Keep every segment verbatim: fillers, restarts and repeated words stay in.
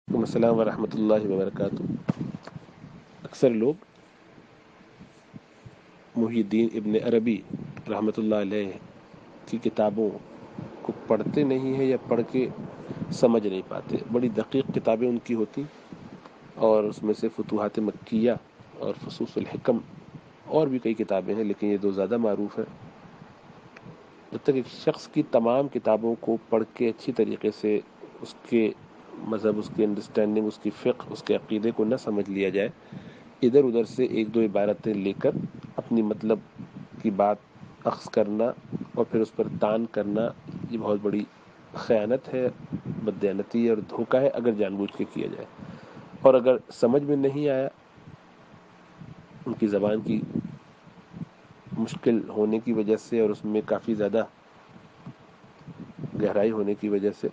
وعلیکم السلام ورحمۃ اللہ وبرکاتہ۔ اکثر لوگ محی الدین ابن عربی رحمۃ اللہ علیہ کی کتابوں کو پڑھتے نہیں ہیں یا پڑھ کے سمجھ نہیں پاتے۔ بڑی دقیق کتابیں ان کی ہوتی اور اس میں سے فتوحات مکیہ اور فصوص الحکم اور بھی کئی کتابیں ہیں، لیکن یہ دو زیادہ معروف ہیں۔ جب تک ایک شخص کی تمام کتابوں کو پڑھ کے اچھی طریقے سے اس کے مذہب، اس کی انڈرسٹینڈنگ، اس کی فقہ، اس کے عقیدے کو نہ سمجھ لیا جائے، ادھر ادھر سے ایک دو عبارتیں لے کر اپنی مطلب کی بات اخذ کرنا اور پھر اس پر تان کرنا، یہ بہت بڑی خیانت ہے، بددیانتی ہے اور دھوکہ ہے اگر جان بوجھ کے کیا جائے۔ اور اگر سمجھ میں نہیں آیا، ان کی زبان کی مشکل ہونے کی وجہ سے اور اس میں کافی زیادہ گہرائی ہونے کی وجہ سے،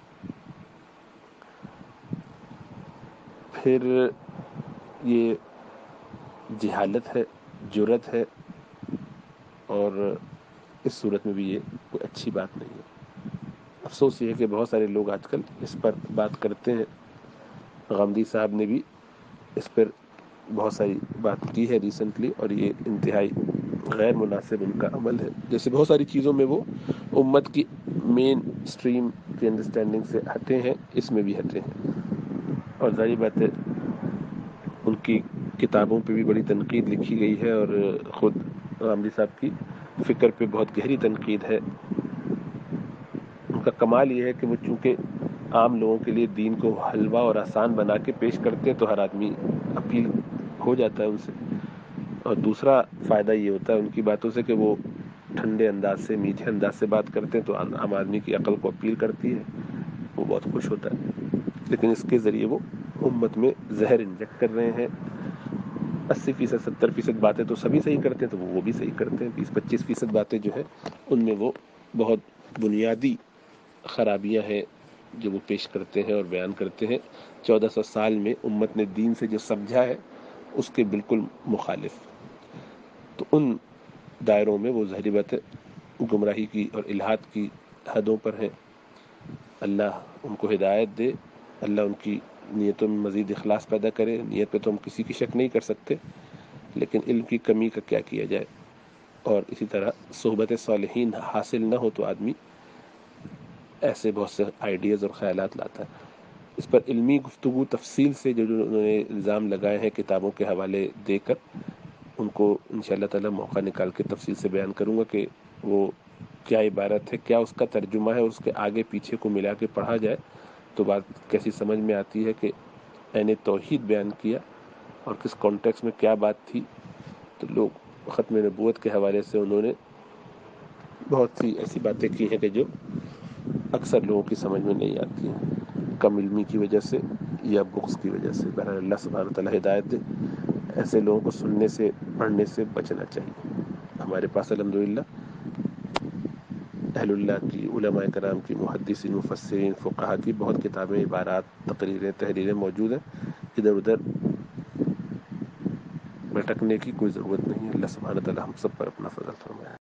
پھر یہ جہالت ہے، جرت ہے، اور اس صورت میں بھی یہ کوئی اچھی بات نہیں ہے۔ افسوس یہ ہے کہ بہت سارے لوگ آج کل اس پر بات کرتے ہیں۔ غامدی صاحب نے بھی اس پر بہت ساری بات کی ہے ریسنٹلی، اور یہ انتہائی غیر مناسب ان کا عمل ہے۔ جیسے بہت ساری چیزوں میں وہ امت کی مین سٹریم کی انڈرسٹینڈنگ سے ہٹے ہیں، اس میں بھی ہٹے ہیں، اور ظاہر بات ہے ان کی کتابوں پہ بھی بڑی تنقید لکھی گئی ہے، اور خود غامدی صاحب کی فکر پہ بہت گہری تنقید ہے۔ ان کا کمال یہ ہے کہ وہ چونکہ عام لوگوں کے لیے دین کو حلوہ اور آسان بنا کے پیش کرتے ہیں تو ہر آدمی اپیل ہو جاتا ہے ان سے، اور دوسرا فائدہ یہ ہوتا ہے ان کی باتوں سے کہ وہ ٹھنڈے انداز سے، میٹھے انداز سے بات کرتے ہیں تو عام آدمی کی عقل کو اپیل کرتی ہے، وہ بہت خوش ہوتا ہے۔ لیکن اس کے ذریعے وہ امت میں زہر انجیکٹ کر رہے ہیں۔ اسی فیصد ستر فیصد باتیں تو سبھی صحیح کرتے ہیں تو وہ بھی صحیح کرتے ہیں، بیس پچیس فیصد باتیں جو ہے ان میں وہ بہت بنیادی خرابیاں ہیں جو وہ پیش کرتے ہیں اور بیان کرتے ہیں۔ چودہ سو سال میں امت نے دین سے جو سمجھا ہے اس کے بالکل مخالف، تو ان دائروں میں وہ ظاہری بات ہے گمراہی کی اور الحاد کی حدوں پر ہیں۔ اللہ ان کو ہدایت دے، اللہ ان کی نیتوں میں مزید اخلاص پیدا کرے۔ نیت پہ تو ہم کسی کی شک نہیں کر سکتے، لیکن علم کی کمی کا کیا کیا جائے، اور اسی طرح صحبت صالحین حاصل نہ ہو تو آدمی ایسے بہت سے آئیڈیاز اور خیالات لاتا ہے۔ اس پر علمی گفتگو تفصیل سے جو انہوں نے الزام لگائے ہیں کتابوں کے حوالے دے کر، ان کو انشاءاللہ تعالی موقع نکال کے تفصیل سے بیان کروں گا کہ وہ کیا عبارت ہے، کیا اس کا ترجمہ ہے، اس کے آگے پیچھے کو ملا کے پڑھا جائے تو بات کیسی سمجھ میں آتی ہے کہ عین توحید بیان کیا اور کس کانٹیکس میں کیا بات تھی۔ تو لوگ ختم نبوت کے حوالے سے انہوں نے بہت سی ایسی باتیں کی ہیں کہ جو اکثر لوگوں کی سمجھ میں نہیں آتی ہیں، کم علمی کی وجہ سے یا بغض کی وجہ سے۔ بہرحال اللہ سبحانہ وتعالی ہدایت دے، ایسے لوگوں کو سننے سے، پڑھنے سے بچنا چاہیے۔ ہمارے پاس الحمدللہ اہل اللہ کی، علماء کرام کی، محدثین، مفسرین، فقہا کی بہت کتابیں، عبارات، تقریریں، تحریریں موجود ہیں۔ ادھر ادھر بھٹکنے کی کوئی ضرورت نہیں ہے۔ اللہ سبحانہ وتعالی ہم سب پر اپنا فضل فرمائے۔